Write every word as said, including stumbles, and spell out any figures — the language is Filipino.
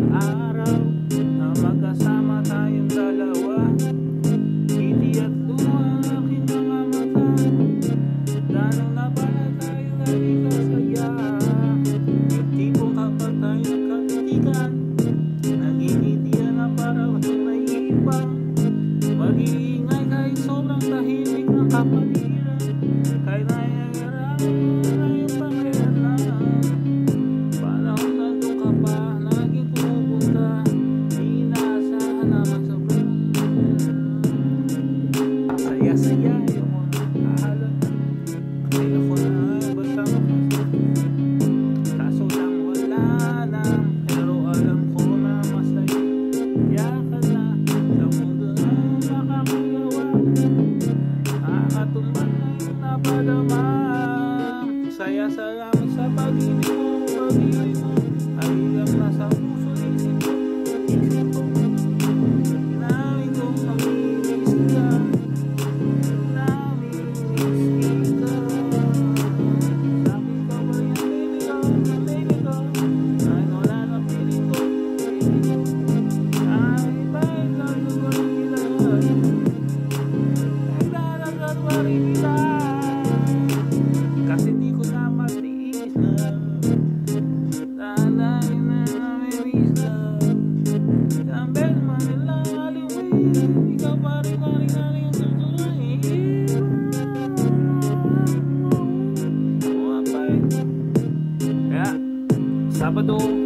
araw na magkasama tayong dalawa. Ngiti at luha ang aking mga mata. Gano'n na pala tayo lagi kasaya. Yung tipong kapag tayo nagkakitikan, nagingitian na para kung naiipang. Mag-iingay kahit sobrang tahimik ng kapaligiran. Kahit naiayaramin na yung pakialam. Parang nandun ka pa, laging pumupunta. Di inaasahan naman sobrang saya-saya yung mga kahalan. Kasi ako na basta makasal. Kaso lang wala na, pero alam ko na masaya. Kaya ka na sa mundo na makakagawa. Nakakatumban na yung napadama. Saya salamat sa pag-ibig mo, pag-ibig mo. Halilang nasa puso, isip ko, isip ko. Inamin kong namimiss ka. Namimiss kita. Sabi ko ba yung baby ko, baby ko. Ay wala na piling ko, baby ko. Ay bakit lang gugurin kita. Nagdadagat pa rin kita. Kasi di ko na matiis na. Dadalhin na namimiss na. Kambel man nilang aliwin. Ikaw pa rin na rin na rin tutuloy. Kaya Sabado